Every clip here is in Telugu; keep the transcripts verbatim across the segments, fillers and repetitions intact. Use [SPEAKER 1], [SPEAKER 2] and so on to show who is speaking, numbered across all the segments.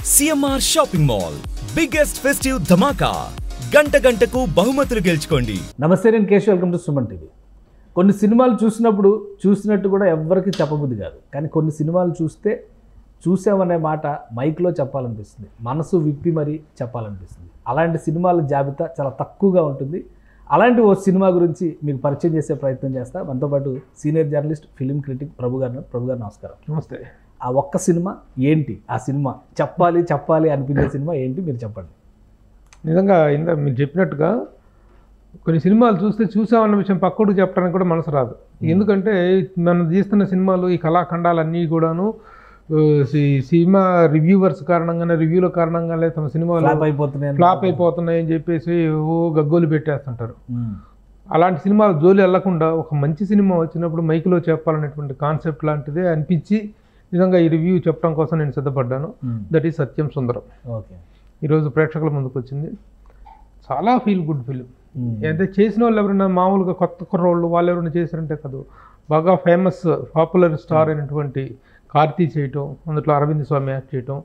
[SPEAKER 1] CMR shopping mall biggest festive ధమాకా గంట గంటకు బహుమతులు గెలుచుకోండి.
[SPEAKER 2] నమస్తే, నేను Keshav. Welcome to Suman TV. కొన్ని సినిమాలు చూసినప్పుడు చూసినట్టు కూడా ఎవ్వరికి చెప్పబుద్ధి కాదు, కానీ కొన్ని సినిమాలు చూస్తే చూసామనే మాట మైక్లో చెప్పాలనిపిస్తుంది, మనసు విప్పి మరీ చెప్పాలనిపిస్తుంది. అలాంటి సినిమాల జాబితా చాలా తక్కువగా ఉంటుంది. అలాంటి ఓ సినిమా గురించి మీకు పరిచయం చేసే ప్రయత్నం చేస్తా. మనతో పాటు senior journalist, film critic Prabhu garu. Prabhu గారు నమస్కారం.
[SPEAKER 3] నమస్తే.
[SPEAKER 2] ఆ ఒక్క సినిమా ఏంటి? ఆ సినిమా చెప్పాలి చెప్పాలి అనిపించే సినిమా ఏంటి మీరు చెప్పండి.
[SPEAKER 3] నిజంగా ఇందా మీరు చెప్పినట్టుగా కొన్ని సినిమాలు చూస్తే చూసామన్న విషయం పక్కడు చెప్పడానికి కూడా మనసు రాదు. ఎందుకంటే మనం తీస్తున్న సినిమాలు, ఈ కళాఖండాలన్నీ కూడాను సినిమా రివ్యూవర్స్ కారణంగానే, రివ్యూల కారణంగానే తమ సినిమాలు
[SPEAKER 2] ఫ్లాప్ అయిపోతున్నాయి
[SPEAKER 3] ఫ్లాప్ అయిపోతున్నాయి అని చెప్పేసి ఓ గగ్గోలు పెట్టేస్తుంటారు. అలాంటి సినిమాలు జోలి వెళ్ళకుండా ఒక మంచి సినిమా వచ్చినప్పుడు మైక్లో చెప్పాలనేటువంటి కాన్సెప్ట్ లాంటిదే అనిపించి నిజంగా ఈ రివ్యూ చెప్పడం కోసం నేను సిద్ధపడ్డాను. That is Satyam Sundaram.
[SPEAKER 2] Okay,
[SPEAKER 3] ఈరోజు ప్రేక్షకుల ముందుకు వచ్చింది. చాలా ఫీల్ గుడ్ ఫిలిం. అంటే చేసిన వాళ్ళు ఎవరైనా మామూలుగా కొత్త కుర్రోళ్ళు వాళ్ళు ఎవరైనా చేశారంటే కాదు, బాగా ఫేమస్ పాపులర్ స్టార్ అయినటువంటి కార్తీ చేయటం, అందులో అరవింద్ స్వామి యాక్ట్ చేయటం,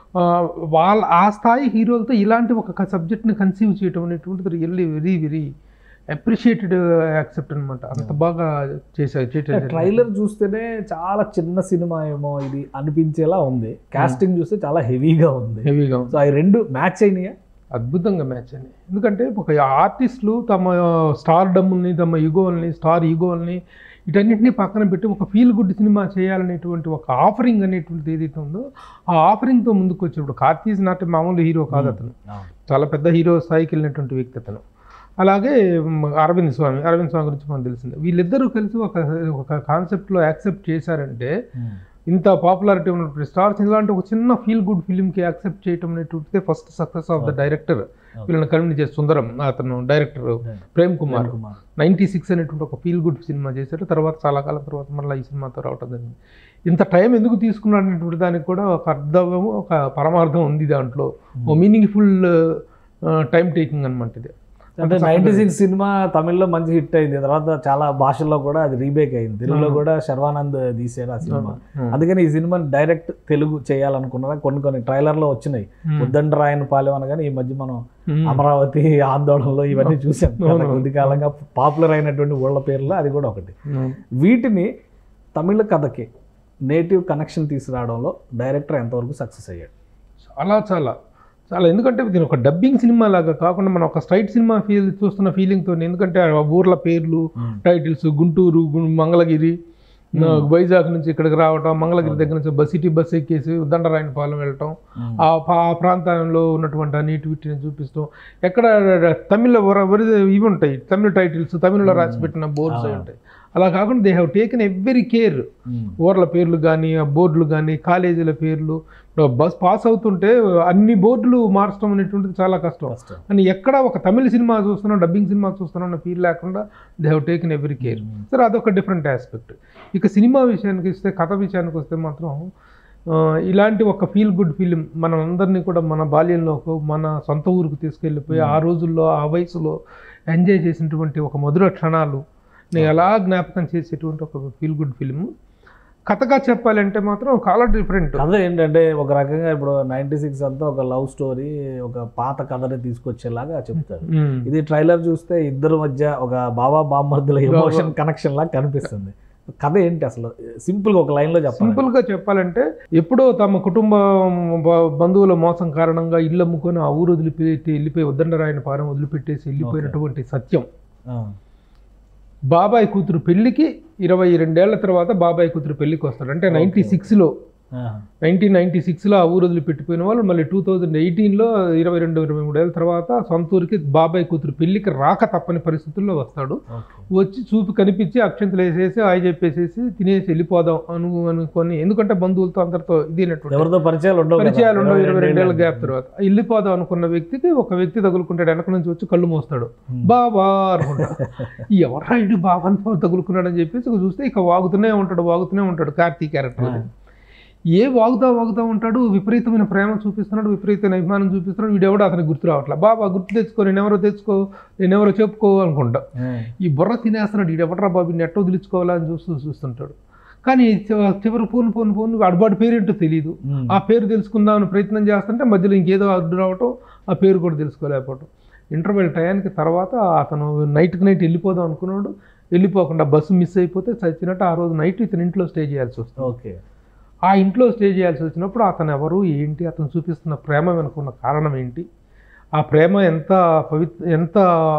[SPEAKER 3] వాళ్ళ ఆ స్థాయి హీరోలతో ఇలాంటి ఒక సబ్జెక్ట్ని కన్సీవ్ చేయటం అనేటువంటిది really very very appreciated accept అనమాట. అంత బాగా చేశారు.
[SPEAKER 2] ట్రైలర్ చూస్తేనే చాలా చిన్న సినిమా ఏమో ఇది అనిపించేలా ఉంది. కాస్టింగ్ చూస్తే చాలా హెవీగా ఉంది.
[SPEAKER 3] హెవీగా
[SPEAKER 2] సో అవి రెండు మ్యాచ్ అయినాయా?
[SPEAKER 3] అద్భుతంగా మ్యాచ్ అయినాయి. ఎందుకంటే ఒక ఆర్టిస్టులు తమ స్టార్ డమ్ని, తమ ఈగోల్ని, స్టార్ ఈగోల్ని వీటన్నింటినీ పక్కన పెట్టి ఒక ఫీల్ గుడ్ సినిమా చేయాలనేటువంటి ఒక ఆఫరింగ్ అనేటువంటిది ఏదైతే ఉందో ఆ ఆఫరింగ్తో ముందుకు వచ్చినప్పుడు, కార్తీ నాటి మామూలు హీరో కాదు అతను, చాలా పెద్ద హీరో స్థాయికి వెళ్ళినటువంటి వ్యక్తి అతను. అలాగే అరవింద్ స్వామి, అరవింద్ స్వామి గురించి మనకు తెలిసింది. వీళ్ళిద్దరూ కలిసి ఒక ఒక కాన్సెప్ట్లో యాక్సెప్ట్ చేశారంటే, ఇంత పాపులారిటీ ఉన్నటువంటి స్టార్స్ ఇలాంటి ఒక చిన్న ఫీల్ గుడ్ ఫిల్మ్కి యాక్సెప్ట్ చేయటం అనేటువంటిది first success of the director. వీళ్ళని కన్విన్స్ చేసి సుందరం, అతను director Prem Kumar ninety six అనేటువంటి ఒక ఫీల్ గుడ్ సినిమా చేశారు. తర్వాత చాలా కాలం తర్వాత మళ్ళీ ఈ సినిమాతో రావటం జరిగింది. ఇంత టైం ఎందుకు తీసుకున్నాడు అనేటువంటి దానికి కూడా ఒక అర్థము, ఒక పరమార్థం ఉంది దాంట్లో. ఓ మీనింగ్ఫుల్ టైం టేకింగ్ అనమాట ఇది.
[SPEAKER 2] అంటే నైన్టీ సిక్స్ సినిమా తమిళ్లో మంచి హిట్ అయింది. తర్వాత చాలా భాషల్లో కూడా అది రీమేక్ అయింది. తెలుగులో కూడా శర్వానంద్ తీసాడు ఆ సినిమా. అందుకని ఈ సినిమాని డైరెక్ట్ తెలుగు చేయాలనుకున్నారా? కొన్ని కొన్ని ట్రైలర్లో వచ్చినాయి. ఉద్దండరాయన్ పాలెం అనగానే ఈ మధ్య మనం అమరావతి, ఆందోళనలో ఇవన్నీ చూసాం. కొద్ది కాలంగా పాపులర్ అయినటువంటి ఊళ్ళ పేర్లో అది కూడా ఒకటి. వీటిని తమిళ కథకి నేటివ్ కనెక్షన్ తీసుకురావడంలో డైరెక్టర్ ఎంతవరకు సక్సెస్ అయ్యాడు?
[SPEAKER 3] చాలా చాలా చాలా ఎందుకంటే దీని ఒక డబ్బింగ్ సినిమా లాగా కాకుండా మనం ఒక స్ట్రైట్ సినిమా ఫీల్ చూస్తున్న ఫీలింగ్తో, ఎందుకంటే ఆ ఊర్ల పేర్లు, టైటిల్స్, గుంటూరు, మంగళగిరి, వైజాగ్ నుంచి ఇక్కడికి రావటం, మంగళగిరి దగ్గర నుంచి బస్ సిటీ బస్ ఎక్కేసి ఉద్దండరాయనపాలెం వెళ్ళటం, ఆ ప్రాంతంలో ఉన్నటువంటి ఆ నీటివిటిని చూపిస్తాం. ఎక్కడ తమిళ ఇవి ఉంటాయి, తమిళ టైటిల్స్ తమిళలో రాసి పెట్టిన బోర్డ్స్ అవి ఉంటాయి. అలా కాకుండా they have taken every care. ఊర్ల పేర్లు కానీ, ఆ బోర్డులు కానీ, కాలేజీల పేర్లు, బస్ పాస్ అవుతుంటే అన్ని బోర్డులు మార్చడం అనేటువంటిది చాలా కష్టం. అని ఎక్కడ ఒక తమిళ సినిమా చూస్తున్నాం, డబ్బింగ్ సినిమా చూస్తున్నాం అన్న ఫీల్ లేకుండా they have taken every care. సరే, అదొక డిఫరెంట్ ఆస్పెక్ట్. ఇక సినిమా విషయానికి వస్తే, కథ విషయానికి వస్తే మాత్రం ఇలాంటి ఒక ఫీల్ గుడ్ ఫిలిం మనందరినీ కూడా మన బాల్యంలోకి, మన సొంత ఊరికి తీసుకెళ్ళిపోయి ఆ రోజుల్లో ఆ వయసులో ఎంజాయ్ చేసినటువంటి ఒక మధుర క్షణాలు నేను ఎలా జ్ఞాపకం చేసేటువంటి ఒక ఫీల్ గుడ్ ఫిలిం. కథగా చెప్పాలంటే మాత్రం చాలా డిఫరెంట్.
[SPEAKER 2] కథ ఏంటంటే ఒక రకంగా ఇప్పుడు నైన్టీ సిక్స్ అంతా ఒక లవ్ స్టోరీ, ఒక పాత కథని తీసుకొచ్చేలాగా చెప్తారు. ఇది ట్రైలర్ చూస్తే ఇద్దరు మధ్య ఒక బాబా బామ్మర్దుల ఎమోషన్ కనెక్షన్ లాగా కనిపిస్తుంది. కథ ఏంటి అసలు? సింపుల్ గా ఒక లైన్ లో చెప్పాలి.
[SPEAKER 3] సింపుల్ గా చెప్పాలంటే, ఎప్పుడో తమ కుటుంబ బంధువుల మోసం కారణంగా ఇల్లు అమ్ముకొని ఆ ఊరు వదిలిపెట్టి వెళ్ళిపోయి ఉద్దండరాయనపాలెం వదిలిపెట్టేసి వెళ్ళిపోయినటువంటి సత్యం, బాబాయ్ కూతురు పెళ్లికి ఇరవై రెండేళ్ల తర్వాత బాబాయ్ కూతురు పెళ్లికి వస్తాడు. అంటే నైన్టీ సిక్స్లో నైన్టీన్ నైన్టీ సిక్స్లో ఆ ఊరు వదిలి పెట్టిపోయిన వాళ్ళు మళ్ళీ టూ థౌజండ్ ఎయిటీన్లో ఇరవై రెండు ఇరవై మూడు ఏళ్ళ తర్వాత సొంత ఊరికి బాబాయ్ కూతురు పెళ్లికి రాక తప్పని పరిస్థితుల్లో వస్తాడు. వచ్చి చూపి కనిపించి అక్షంతలు వేసేసి ఆయి చెప్పేసేసి తినేసి వెళ్ళిపోదాం అను అనుకొని, ఎందుకంటే బంధువులతో అందరితో ఇదేనట్టు
[SPEAKER 2] పరిచయాలు ఉండవు
[SPEAKER 3] పరిచయాలు ఉండవు ఇరవై రెండేళ్ల గ్యాప్ తర్వాత వెళ్ళిపోదాం అనుకున్న వ్యక్తికి ఒక వ్యక్తి తగులుకుంటాడు. వెనక నుంచి వచ్చి కళ్ళు మోస్తాడు. బాబా అనుకుంటా, ఎవరా ఇటు బాబా అని తగులుకున్నాడు అని చెప్పేసి చూస్తే ఇక వాగుతూనే ఉంటాడు వాగుతూనే ఉంటాడు కార్తీ క్యారెక్టర్. ఏ వాగుతా వాగుతూ ఉంటాడు, విపరీతమైన ప్రేమ చూపిస్తున్నాడు, విపరీతమైన అభిమానం చూపిస్తున్నాడు. వీడెవడో అతనికి గుర్తు రావట్లే. బాబా గుర్తు తెచ్చుకో, నేనెవరో తెచ్చుకో, నేనెవరో చెప్పుకో అనుకుంటా. ఈ బుర్ర తినేస్తున్నాడు, వీడెవడరా బాబు నెట్ వదిలించుకోవాలా అని చూస్తూ చూస్తుంటాడు. కానీ చివరి పోను పోను పోను అడుబాటు పేరేంటో తెలియదు. ఆ పేరు తెలుసుకుందామని ప్రయత్నం చేస్తుంటే మధ్యలో ఇంకేదో అడ్డు రావటం, ఆ పేరు కూడా తెలుసుకోలేకపోవటం. ఇంటర్వెల్ టయానికి తర్వాత అతను నైట్కి నైట్ వెళ్ళిపోదాం అనుకున్నాడు, వెళ్ళిపోకుండా బస్సు మిస్ అయిపోతే చచ్చినట్టు ఆ రోజు నైట్ ఇతను ఇంట్లో స్టే చేయాల్సి వస్తుంది.
[SPEAKER 2] ఓకే. ఆ
[SPEAKER 3] ఇంట్లో స్టే చేయాల్సి వచ్చినప్పుడు అతను ఎవరు ఏంటి, అతను చూపిస్తున్న ప్రేమ వెనుకున్న కారణం ఏంటి, ఆ ప్రేమ ఎంత పవిత్ర ఎంత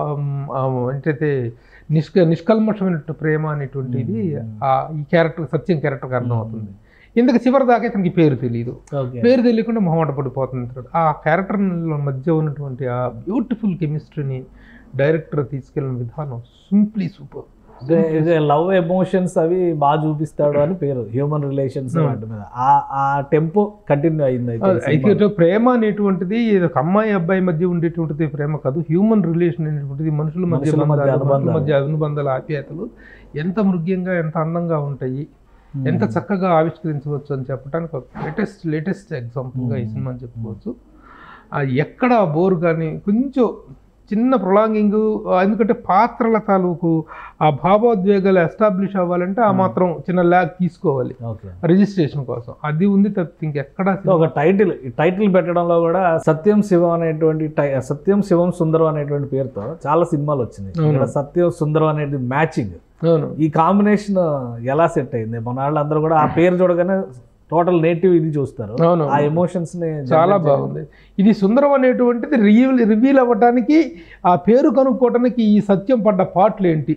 [SPEAKER 3] అంటే నిష్క నిష్కల్మషమైన ప్రేమ అనేటువంటిది ఈ క్యారెక్టర్ సత్యం క్యారెక్టర్కి అర్థమవుతుంది. ఇందుకు చివరి దాకా ఇతనికి పేరు తెలియదు, పేరు తెలియకుండా మొహమాట పడిపోతుంది. ఆ క్యారెక్టర్ మధ్య ఉన్నటువంటి ఆ బ్యూటిఫుల్ కెమిస్ట్రీని డైరెక్టర్ తీసుకెళ్ళిన విధానం సింప్లీ సూపర్.
[SPEAKER 2] లవ్ ఎమోషన్స్ అవి బాగా చూపిస్తాడు అని పేరు, హ్యూమన్ రిలేషన్స్ వాటి మీద ఆ టెంపో కంటిన్యూ అయింది.
[SPEAKER 3] అయితే ప్రేమ అనేటువంటిది ఒక అమ్మాయి అబ్బాయి మధ్య ఉండేటువంటిది ప్రేమ కాదు, హ్యూమన్ రిలేషన్ అనేటువంటిది మనుషుల మధ్య మధ్య అనుబంధాల ఆప్యాయతలు ఎంత మృగ్యంగా ఎంత అందంగా ఉంటాయి, ఎంత చక్కగా ఆవిష్కరించవచ్చు అని చెప్పడానికి ఒక లేటెస్ట్ లేటెస్ట్ ఎగ్జాంపుల్గా ఈ సినిమా చెప్పుకోవచ్చు. అది ఎక్కడ బోర్ కానీ కొంచెం చిన్న ప్రొలాంగింగ్, ఎందుకంటే పాత్రల తాలూకు ఆ భావోద్వేగాలు ఎస్టాబ్లిష్ అవ్వాలంటే ఆ మాత్రం చిన్న ల్యాగ్ తీసుకోవాలి రిజిస్ట్రేషన్ కోసం, అది ఉంది తప్పితే ఇంకెక్కడ.
[SPEAKER 2] ఒక టైటిల్ టైటిల్ పెట్టడంలో కూడా సత్యం శివం అనేటువంటి సత్యం శివం సుందరం అనేటువంటి పేరుతో చాలా సినిమాలు వచ్చినాయి. సత్యం సుందరం అనేది మ్యాచింగ్, ఈ కాంబినేషన్ ఎలా సెట్ అయింది? మన వాళ్ళందరూ కూడా ఆ పేరు చూడగానే టోటల్ నేటివ్ ఇది చూస్తారు, ఆ ఎమోషన్స్ ని
[SPEAKER 3] చాలా బాగుంది. ఇది సుందరం అనేటువంటిది రివీల్ రివీల్ అవ్వడానికి, ఆ పేరు కనుక్కోవడానికి ఈ సత్యం పడ్డ పాటలు ఏంటి,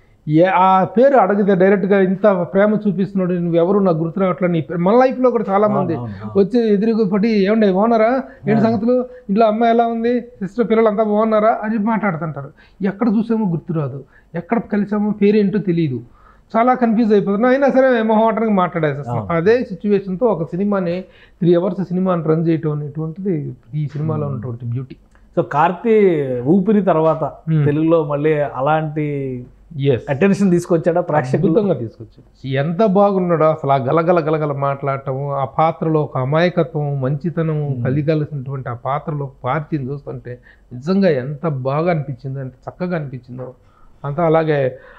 [SPEAKER 3] ఆ పేరు అడిగితే డైరెక్ట్గా ఇంత ప్రేమ చూపిస్తున్నాడు, నువ్వు ఎవరు నాకు గుర్తు రావట్లేదు. మన లైఫ్లో కూడా చాలామంది వచ్చి ఎదురుగు పడి ఏమండి బాగున్నారా, ఏంటి సంగతులు, ఇంట్లో అమ్మాయి ఎలా ఉంది, సిస్టర్ పిల్లలు అంతా బాగున్నారా అని మాట్లాడుతుంటారు. ఎక్కడ చూసామో గుర్తురాదు, ఎక్కడ కలిసామో పేరేంటో తెలియదు, చాలా కన్ఫ్యూజ్ అయిపోతున్నాం. అయినా సరే మొహమాటానికి మాట్లాడేసేస్తాం. అదే సిచ్యువేషన్తో ఒక సినిమాని త్రీ అవర్స్ సినిమాని రన్ చేయటం అనేటువంటిది ఈ సినిమాలో ఉన్నటువంటి బ్యూటీ.
[SPEAKER 2] సో కార్తీ ఊపిరి తర్వాత తెలుగులో మళ్ళీ అలాంటి అటెన్షన్ తీసుకొచ్చాడా, ప్రేక్షకులంగా
[SPEAKER 3] తీసుకొచ్చాడు. ఎంత బాగున్నాడో అసలు, ఆ గలగల గలగల మాట్లాడటము, ఆ పాత్రలో ఒక అమాయకత్వం మంచితనం కలిగాల్సినటువంటి ఆ పాత్రలో పార్టీని చూస్తుంటే నిజంగా ఎంత బాగా అనిపించిందో, ఎంత చక్కగా అనిపించిందో అంతా. అలాగే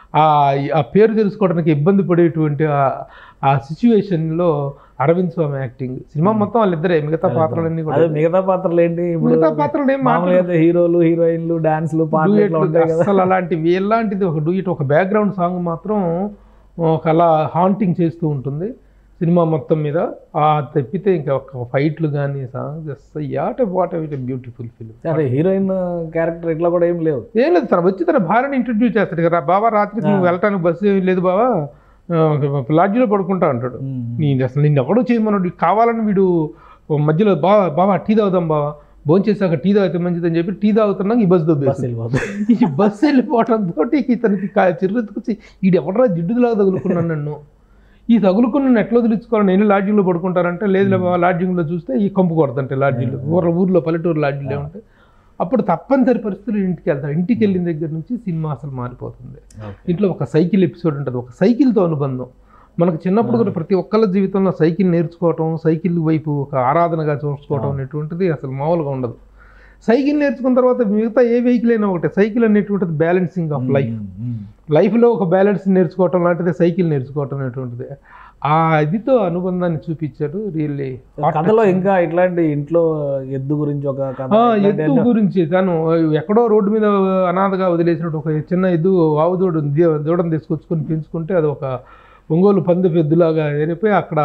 [SPEAKER 3] ఆ పేరు తెలుసుకోవడానికి ఇబ్బంది పడేటువంటి ఆ సిచ్యువేషన్లో అరవింద్ స్వామి యాక్టింగ్, సినిమా మొత్తం వాళ్ళిద్దరే, మిగతా పాత్రలన్నీ కూడా.
[SPEAKER 2] మిగతా పాత్రలు ఏంటి,
[SPEAKER 3] మిగతా పాత్రలు ఏం
[SPEAKER 2] హీరోలు హీరోయిన్లు డాన్స్లు
[SPEAKER 3] అసలు అలాంటివి ఎలాంటిది ఒక డూయిట్, ఒక బ్యాక్గ్రౌండ్ సాంగ్ మాత్రం ఒక అలా హాంటింగ్ చేస్తూ ఉంటుంది సినిమా మొత్తం మీద. ఆ తప్పితే ఇంకా ఒక ఫైట్లు కానీ songs at whatever beautiful film.
[SPEAKER 2] అరే హీరోయిన్ క్యారెక్టర్ ఇట్లా కూడా ఏం లేవు,
[SPEAKER 3] ఏం లేదు. తను వచ్చి తన భార్యని ఇంట్రడ్యూస్ చేస్తాడు కదా, బాబా రాత్రికి నువ్వు వెళ్ళటానికి బస్సు ఏం లేదు బాబా, లాడ్జీలో పడుకుంటా అంటాడు. నేను అసలు నిన్ను ఎవడో చేయమన్నాడు, కావాలని వీడు మధ్యలో బాబా బాబా టీ తాగుదాం బాబా, భోంచేసాక టీ తాగితే మంచిదని చెప్పి టీ తాగుతున్నాక ఈ బస్సు దొబ్బేసి ఈ బస్సు వెళ్ళిపోవడంతో ఇతనికి చిరుతొచ్చి వీడు ఎవడరా జిడ్డులాగా తగులుకున్నాను నన్ను, ఈ తగులుకున్న ఎట్లా వదిలించుకోవాలి, నేను లాడ్జింగ్లో పడుకుంటారంటే లేదు లాడ్జింగ్లో చూస్తే ఈ కంపు కొడతంటే లాడ్జింగ్లో ఊర్ల ఊర్లో పల్లెటూరు లాడ్జింగ్లో ఉంటే అప్పుడు తప్పనిసరి పరిస్థితులు ఇంటికి వెళ్తారు. ఇంటికి వెళ్ళిన దగ్గర నుంచి సినిమా అసలు మారిపోతుంది. ఇంట్లో ఒక సైకిల్ ఎపిసోడ్ ఉంటుంది, ఒక సైకిల్తో అనుబంధం. మనకు చిన్నప్పుడు కూడా ప్రతి ఒక్కళ్ళ జీవితంలో సైకిల్ నేర్చుకోవటం, సైకిల్ వైపు ఒక ఆరాధనగా చూసుకోవటం అనేటువంటిది అసలు మామూలుగా ఉండదు. సైకిల్ నేర్చుకున్న తర్వాత మిగతా ఏ వెహికల్ అయినా ఒకటే, సైకిల్ అనేటువంటిది బ్యాలెన్సింగ్ ఆఫ్ లైఫ్, లైఫ్లో ఒక బ్యాలెన్స్ నేర్చుకోవటం లాంటిది సైకిల్ నేర్చుకోవటం అనేటువంటిది. ఆ ఇదితో అనుబంధాన్ని చూపించారు రియల్లీ.
[SPEAKER 2] కథలో ఇంకా ఇట్లాంటి ఇంట్లో ఎద్దు గురించి ఒక కథ,
[SPEAKER 3] ఎద్దు గురించి తను ఎక్కడో రోడ్డు మీద అనాథగా వదిలేసినట్టు ఒక చిన్న ఎద్దు ఆవు దూడ దూడను తీసుకొచ్చుకొని పెంచుకుంటే అది ఒక ఒంగోలు పందె ఎద్దులాగా ఏరిపోయి అక్కడ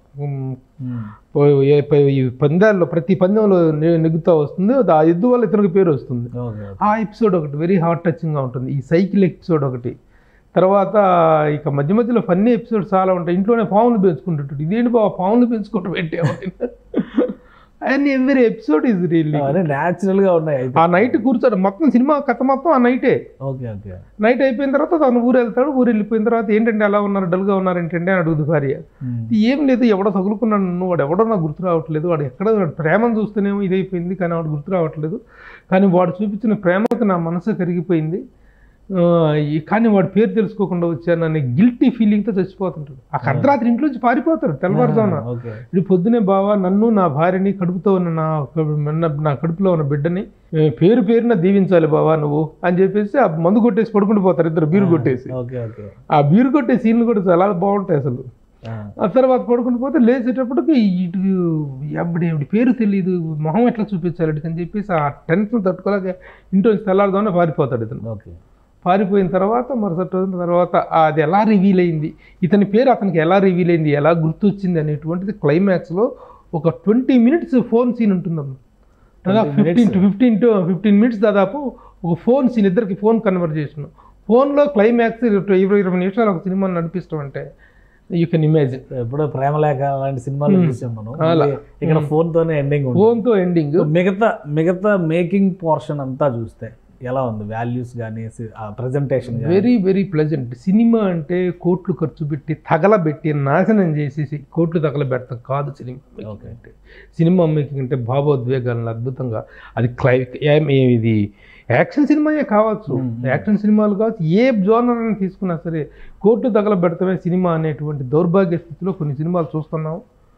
[SPEAKER 3] ఈ పందాల్లో ప్రతి పందెంలో నెగ్గుతూ వస్తుంది, ఆ ఎద్దు వల్ల ఇతనికి పేరు వస్తుంది. ఆ ఎపిసోడ్ ఒకటి వెరీ హార్ట్ టచింగ్గా ఉంటుంది. ఈ సైకిల్ ఎపిసోడ్ ఒకటి, తర్వాత ఇక మధ్య మధ్యలో ఫన్నీ ఎపిసోడ్స్ చాలా ఉంటాయి. ఇంట్లోనే పాములు పెంచుకుంటుంటాడు, ఇదేంటి బాబా పాములు పెంచుకోవటం పెట్టాము and every episode is really
[SPEAKER 2] న్యాచురల్గా ఉన్నాయి.
[SPEAKER 3] ఆ నైట్ కూర్చోడు మొత్తం సినిమా కథ మొత్తం ఆ నైటే.
[SPEAKER 2] ఓకే ఓకే
[SPEAKER 3] నైట్ అయిపోయిన తర్వాత తను ఊరు వెళ్తాడు, ఊరు వెళ్ళిపోయిన తర్వాత ఏంటంటే ఎలా ఉన్నారు డల్గా ఉన్నారు ఏంటంటే అని అడుగుదు భార్య. ఏం లేదు ఎవడో తగులుకున్నాడు నన్ను, వాడు ఎవడో నాకు గుర్తు రావట్లేదు, వాడు ఎక్కడ ప్రేమను చూస్తేనేమో ఇదైపోయింది కానీ వాడు గుర్తు రావట్లేదు, కానీ వాడు చూపించిన ప్రేమకు నా మనసు కరిగిపోయింది, కానీ వాడి పేరు తెలుసుకోకుండా వచ్చాను అనే గిల్టీ ఫీలింగ్తో చచ్చిపోతుంటాడు. ఆ అర్ధరాత్రి ఇంట్లోంచి పారిపోతాడు తెల్లవారుజామున. ఇది పొద్దునే బావా నన్ను నా భార్యని కడుపుతో ఉన్న నా నా కడుపులో ఉన్న బిడ్డని పేరు పేరున దీవించాలి బావా నువ్వు అని చెప్పేసి ఆ మందు కొట్టేసి పడుకుంటూ పోతారు ఇద్దరు బీరు కొట్టేసి. ఆ బీరు కొట్టే సీన్లు కూడా చాలా బాగుంటాయి అసలు. ఆ తర్వాత పడుకుని పోతే లేచేటప్పటికి ఇటు ఎప్పుడు ఎవడి పేరు తెలియదు, మొహం ఎట్లా చూపించాలి అని చెప్పేసి ఆ టెన్షన్ తట్టుకోలేక ఇంట్లో తెల్లారుదామని పారిపోతాడు ఇతను.
[SPEAKER 2] ఓకే.
[SPEAKER 3] పారిపోయిన తర్వాత మరుసటి రోజున తర్వాత అది ఎలా రివీల్ అయింది, ఇతని పేరు అతనికి ఎలా రివీల్ అయింది, ఎలా గుర్తొచ్చింది అనేటువంటిది క్లైమాక్స్లో ఒక ట్వంటీ మినిట్స్ ఫోన్ సీన్ ఉంటుందమ్మా. దాదాపు fifteen to fifteen to fifteen minutes దాదాపు ఒక ఫోన్ సీన్, ఇద్దరికి ఫోన్ కన్వర్జేషన్. ఫోన్లో క్లైమాక్స్ ఇరవై ఇరవై నిమిషాలు ఒక సినిమాని నడిపిస్తాం అంటే యూ కెన్ ఇమాజిన్.
[SPEAKER 2] ఎప్పుడో ప్రేమలేఖ అలాంటి సినిమాలు చూసాం మనం. ఇక్కడ ఫోన్ తోనే ఎండింగ్,
[SPEAKER 3] ఫోన్తో ఎండింగ్.
[SPEAKER 2] మిగతా మిగతా మేకింగ్ పోర్షన్ అంతా చూస్తే ఎలా ఉంది, వాల్యూస్ కానీ presentation?
[SPEAKER 3] Very very pleasant. Cinema అంటే కోట్లు ఖర్చు పెట్టి తగలబెట్టి నాశనం చేసేసి కోట్లు తగలబెడతాం కాదు సినిమా మేకింగ్ అంటే. సినిమా మేకింగ్ అంటే భావోద్వేగాలను అద్భుతంగా, అది క్లై ఇది యాక్షన్ సినిమాయే కావచ్చు, యాక్షన్ సినిమాలు కావచ్చు, ఏ జోనర్ అని తీసుకున్నా సరే కోట్లు తగలబెడతామే సినిమా అనేటువంటి దౌర్భాగ్య స్థితిలో కొన్ని సినిమాలు చూస్తున్నాం.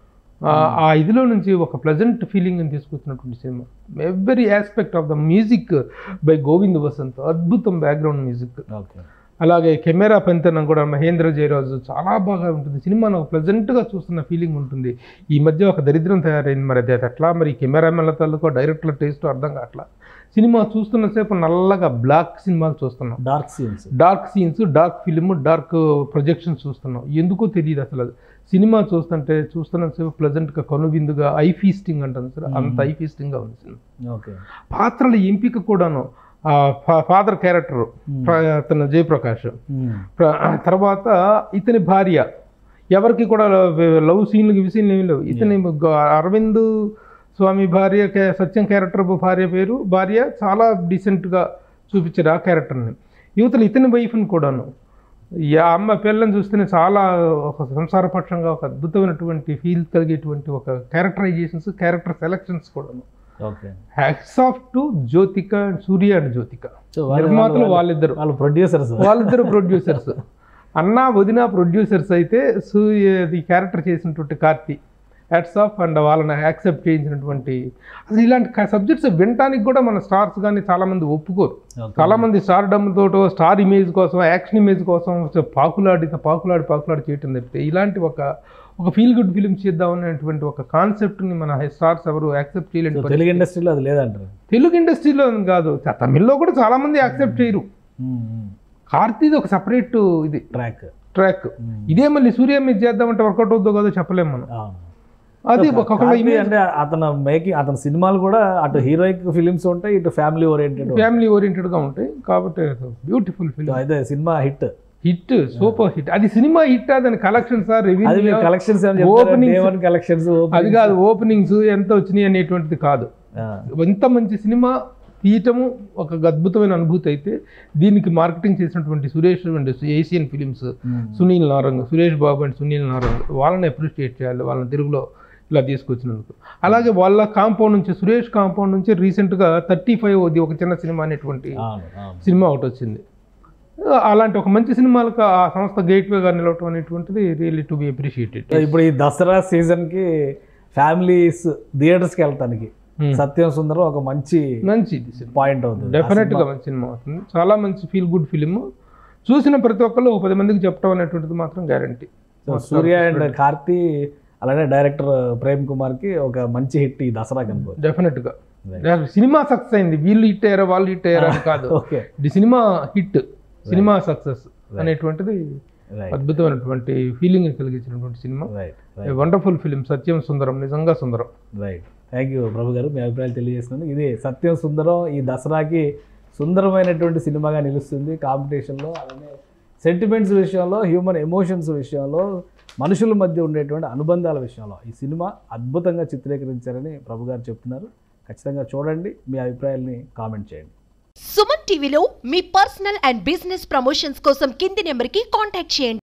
[SPEAKER 3] ఆ ఇదిలో నుంచి ఒక ప్లెజెంట్ ఫీలింగ్ని తీసుకొచ్చినటువంటి cinema. Every aspect of the music by Govind Vasanth, అద్భుతం బ్యాక్గ్రౌండ్ మ్యూజిక్. అలాగే కెమెరా పనితనం కూడా మహేంద్ర జయరాజు చాలా బాగా ఉంటుంది. సినిమా నాకు ప్లెజెంట్గా చూస్తున్న ఫీలింగ్ ఉంటుంది. ఈ మధ్య ఒక దరిద్రం తయారైంది, మరి అది అట్లా మరి కెమెరామెన్ల తాలూకో డైరెక్టర్ల టేస్ట్ అర్థం కావట్లా. సినిమా చూస్తున్న సేపు నల్లగా బ్లాక్ సినిమాలు చూస్తున్నాం, dark scenes dark scenes dark film, dark projection చూస్తున్నాం. ఎందుకో తెలియదు అసలు. సినిమా చూస్తుంటే చూస్తున్న సేపు ప్లెజెంట్గా కనువిందుగా ఐ ఫీస్టింగ్ అంటాను సార్, అంత ఐ ఫీస్టింగ్గా ఉంది సినిమా. ఓకే. పాత్రల ఎంపిక కూడాను, ఫాదర్ క్యారెక్టర్ అతను జయప్రకాష్, తర్వాత ఇతని భార్య, ఎవరికి కూడా లవ్ సీన్లు ఇవి సీన్లు ఏమి లేవు. ఇతని అరవింద్ స్వామి భార్య సత్యం క్యారెక్టర్ భార్య పేరు భార్య చాలా డీసెంట్గా చూపించారు ఆ క్యారెక్టర్ని. యువతలు ఇతని వైఫ్ని కూడాను, ఈ అమ్మ పిల్లని చూస్తేనే చాలా ఒక సంసారపక్షంగా ఒక అద్భుతమైనటువంటి ఫీల్ కలిగేటువంటి ఒక క్యారెక్టరైజేషన్స్, క్యారెక్టర్ సెలెక్షన్స్ కూడాను. Hats off to Jyothika, Suriya and Jyothika నిర్మాతలు వాళ్ళిద్దరు, వాళ్ళు ప్రొడ్యూసర్స్, వాళ్ళిద్దరు ప్రొడ్యూసర్స్. అన్న వదిన ప్రొడ్యూసర్స్ అయితే సూర్య క్యారెక్టర్ చేసినటువంటి కార్తీ హ్యాట్స్ ఆఫ్. అండ్ వాళ్ళని యాక్సెప్ట్ చేయించినటువంటి, అసలు ఇలాంటి సబ్జెక్ట్స్ వినటానికి కూడా మన స్టార్స్ కానీ చాలామంది ఒప్పుకోరు. చాలామంది స్టార్ డమ్తో స్టార్ ఇమేజ్ కోసం, యాక్షన్ ఇమేజ్ కోసం పాకులాడి పాకులాడి పాకులాడి చేయటం తప్పితే ఇలాంటి ఒక ఒక ఫీల్ గుడ్ ఫిలిం చేద్దామనేటువంటి ఒక కాన్సెప్ట్ని మన స్టార్స్ ఎవరు యాక్సెప్ట్ చేయలేదు. తెలుగు ఇండస్ట్రీలో అది లేదంటారు. తెలుగు ఇండస్ట్రీలో కాదు, తమిళ్లో కూడా చాలామంది యాక్సెప్ట్ చేయరు. కార్తీది ఒక సపరేట్ ఇది ట్రాక్ ట్రాక్ ఇదే మళ్ళీ సూర్య మీద చేద్దామంటే వర్కౌట్ అవుతుందో కాదో చెప్పలేము మనం. అది అంటే అతను మేకింగ్, అతని సినిమాలు కూడా అటు హీరోయిక్ ఫిలిమ్స్ ఉంటాయి, ఇటు ఫ్యామిలీ ఓరియంటెడ్ ఫ్యామిలీ ఓరియంటెడ్గా ఉంటాయి. కాబట్టి బ్యూటిఫుల్ ఫిలిం, అయితే cinema hit hit super hit. అది సినిమా హిట్, దాని కలెక్షన్స్ కలెక్షన్స్ ఓపెనింగ్ కలెక్షన్స్ అది కాదు, ఓపెనింగ్స్ ఎంత వచ్చినాయి అనేటువంటిది కాదు. ఎంత మంచి సినిమా తీయటము ఒక అద్భుతమైన అనుభూతి. అయితే దీనికి మార్కెటింగ్ చేసినటువంటి Suresh and Asian films, Sunil Narang, Suresh Babu and Sunil Narang, వాళ్ళని అప్రిషియేట్ చేయాలి వాళ్ళని తెలుగులో ఇలా తీసుకొచ్చినందుకు. అలాగే వాళ్ళ కాంపౌండ్ నుంచి, సురేష్ కాంపౌండ్ నుంచి రీసెంట్గా థర్టీ ఫైవ్ అది ఒక చిన్న సినిమా అనేటువంటి సినిమా ఒకటి వచ్చింది. అలాంటి ఒక మంచి సినిమాలకు ఆ సంస్థ గేట్వేగా నిలవటం అనేటువంటిది రియల్లీ టు బి అప్రిషియేటెడ్. ఇప్పుడు ఈ దసరా సీజన్కి ఫ్యామిలీస్ థియేటర్స్కి వెళ్తానికి సత్యం సుందరం ఒక మంచి మంచి పాయింట్ అవుతుంది. డెఫినెట్గా మంచి సినిమా అవుతుంది, చాలా మంచి ఫీల్ గుడ్ ఫిలిం. చూసిన ప్రతి ఒక్కళ్ళు ఒక పది మందికి చెప్పడం అనేటువంటిది మాత్రం గ్యారంటీ. సూర్య అండ్ కార్తీ అలానే డైరెక్టర్ ప్రేమ్ కుమార్కి ఒక మంచి హిట్ ఈ దసరా కనుకో. డెఫినెట్గా సినిమా సక్సెస్ అయింది, వీళ్ళు హిట్ అయ్యారా వాళ్ళు హిట్ అయ్యారా కాదు, ఇది సినిమా హిట్, సినిమా సక్సెస్ అనేటువంటిది అద్భుతమైనటువంటి ఫీలింగ్ కలిగించినటువంటి cinema. Wonderful film Satyam Sundaram, నిజంగా సుందరం. Right, thank you Prabhu garu, మీ అభిప్రాయాలు తెలియజేస్తున్నాను. ఇది సత్యం సుందరం ఈ దసరాకి సుందరమైనటువంటి సినిమాగా నిలుస్తుంది. కాంపిటీషన్లో అలానే సెంటిమెంట్స్ విషయంలో, హ్యూమన్ ఎమోషన్స్ విషయంలో, మనుషుల మధ్య ఉండేటువంటి అనుబంధాల విషయంలో ఈ సినిమా అద్భుతంగా చిత్రీకరించారని ప్రభు గారు చెప్తున్నారు. ఖచ్చితంగా చూడండి, మీ అభిప్రాయాల్ని కామెంట్ చేయండి.
[SPEAKER 4] సుమన్ టీవీలో మీ పర్సనల్ అండ్ బిజినెస్ ప్రమోషన్స్ కోసం కింది నెంబర్కి కాంటాక్ట్ చేయండి.